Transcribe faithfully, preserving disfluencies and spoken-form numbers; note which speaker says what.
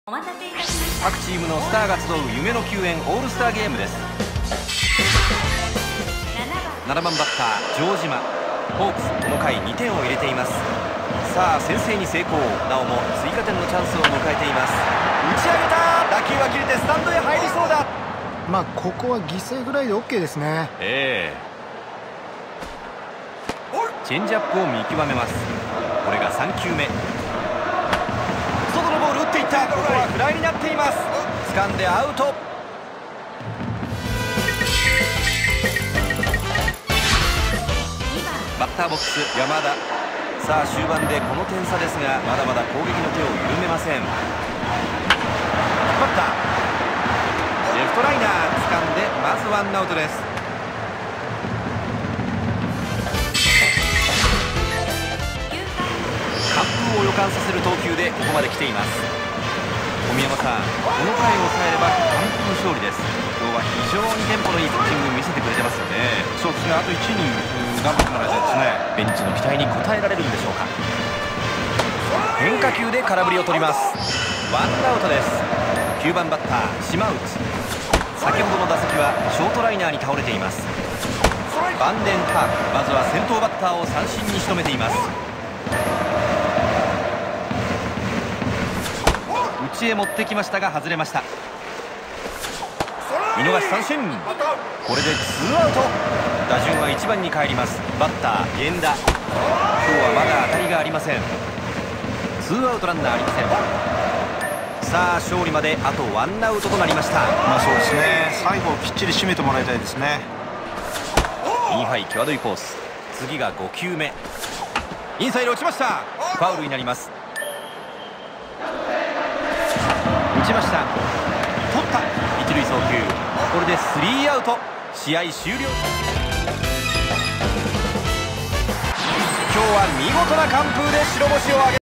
Speaker 1: 各チームのスターが集う夢の球宴オールスターゲームです。ななばんバッター城島。ホークスこの回にてんを入れています。さあ先制に成功。なおも追加点のチャンスを迎えています。打ち上げた。打球は切れてスタンドへ入りそうだ。
Speaker 2: まあここは犠牲ぐらいで オーケー ですね。
Speaker 1: ええー、チェンジアップを見極めます。これがさんきゅうめ。外のボール打っていった。ここはフライになっています。掴んでアウト。バッターボックス山田。さあ終盤でこの点差ですが、まだまだ攻撃の手を緩めません。引っ張った。レフトライナー掴んでまずワンアウトです。完封を予感させる投球でここまで来ています。小宮山さん、この回を抑えれば完封勝利です。今日は非常にテンポのいいピッチングを見せてくれてますよね。
Speaker 3: そうですね、あといちイニング頑張ってもらいたいですね。
Speaker 1: ベンチの期待に応えられるんでしょうか。変化球で空振りを取ります。ワンアウトです。きゅうばんバッター島内。先ほどの打席はショートライナーに倒れています。バンデンターク、まずは先頭バッターを三振に仕留めています。内へ持ってきましたが外れました。見逃し三振。これでツーアウト。打順はいちばんに帰ります。バッター源田。今日はまだ当たりがありません。ツーアウトランナーありません。さあ勝利まであとワンアウトとなりました。
Speaker 3: まあそうですね、最後きっちり締めてもらいたいですね。
Speaker 1: インハイ際どいコース。次がごきゅうめ。インサイド落ちました。ファウルになります。打ちました。取った。一塁送球。これでスリーアウト。試合終了。今日は見事な完封で白星を挙げ